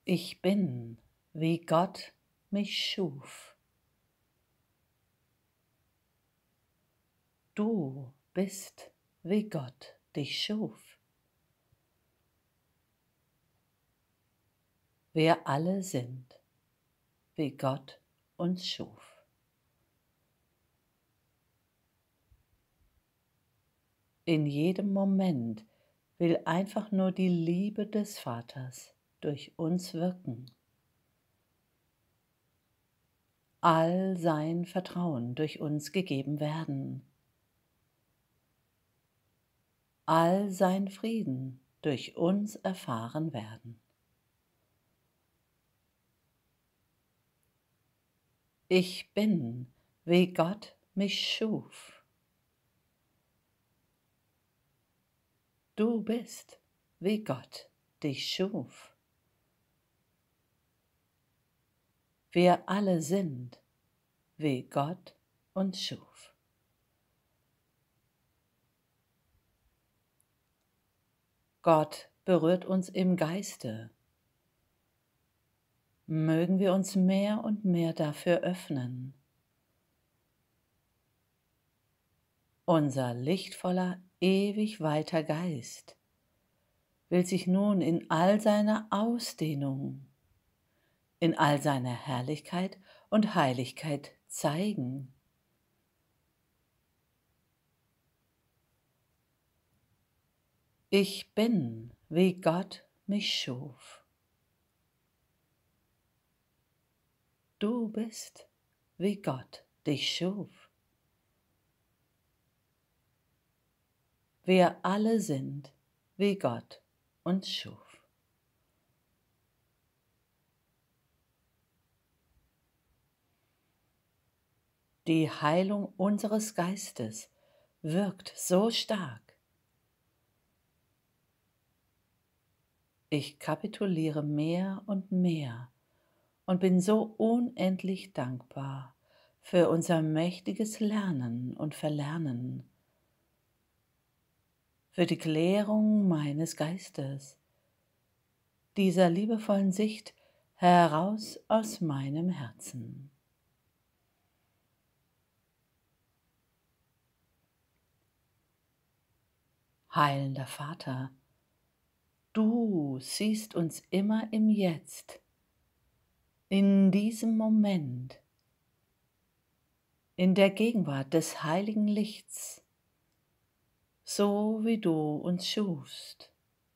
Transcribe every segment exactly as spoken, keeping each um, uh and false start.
Ich bin, wie Gott mich schuf. Du bist, wie Gott dich schuf. Wir alle sind, wie Gott uns schuf. In jedem Moment will einfach nur die Liebe des Vaters durch uns wirken. All sein Vertrauen durch uns gegeben werden. All sein Frieden durch uns erfahren werden. Ich bin, wie Gott mich schuf. Du bist, wie Gott dich schuf. Wir alle sind, wie Gott uns schuf. Gott berührt uns im Geiste. Mögen wir uns mehr und mehr dafür öffnen. Unser lichtvoller, ewig weiter Geist will sich nun in all seiner Ausdehnung, in all seiner Herrlichkeit und Heiligkeit zeigen. Ich bin, wie Gott mich schuf. Du bist, wie Gott dich schuf. Wir alle sind, wie Gott uns schuf. Die Heilung unseres Geistes wirkt so stark. Ich kapituliere mehr und mehr und bin so unendlich dankbar für unser mächtiges Lernen und Verlernen, für die Klärung meines Geistes, dieser liebevollen Sicht heraus aus meinem Herzen. Heilender Vater, du siehst uns immer im Jetzt, in diesem Moment, in der Gegenwart des heiligen Lichts, so wie du uns schufst.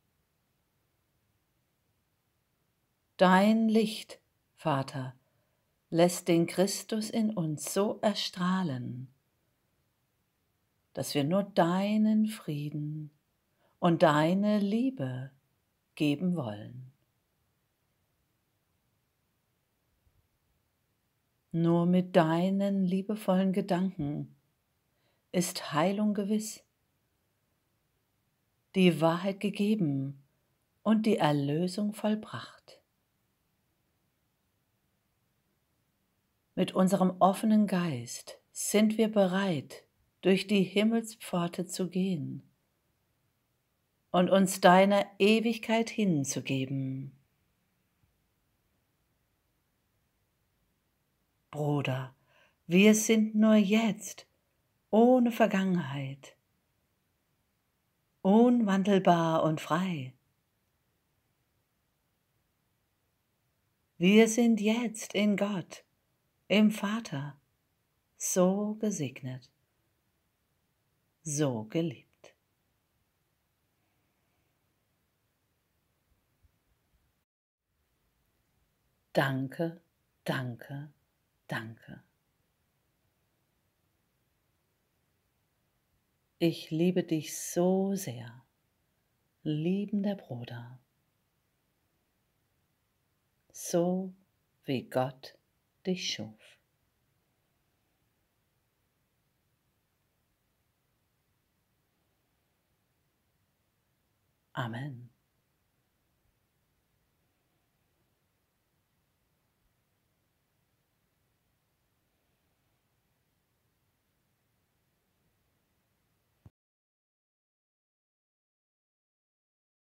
Dein Licht, Vater, lässt den Christus in uns so erstrahlen, dass wir nur deinen Frieden und deine Liebe geben wollen. Nur mit deinen liebevollen Gedanken ist Heilung gewiss, die Wahrheit gegeben und die Erlösung vollbracht. Mit unserem offenen Geist sind wir bereit, durch die Himmelspforte zu gehen und uns deiner Ewigkeit hinzugeben. Bruder, wir sind nur jetzt, ohne Vergangenheit, unwandelbar und frei. Wir sind jetzt in Gott, im Vater, so gesegnet, so geliebt. Danke, danke, danke. Ich liebe dich so sehr, liebender Bruder, so wie Gott dich schuf. Amen.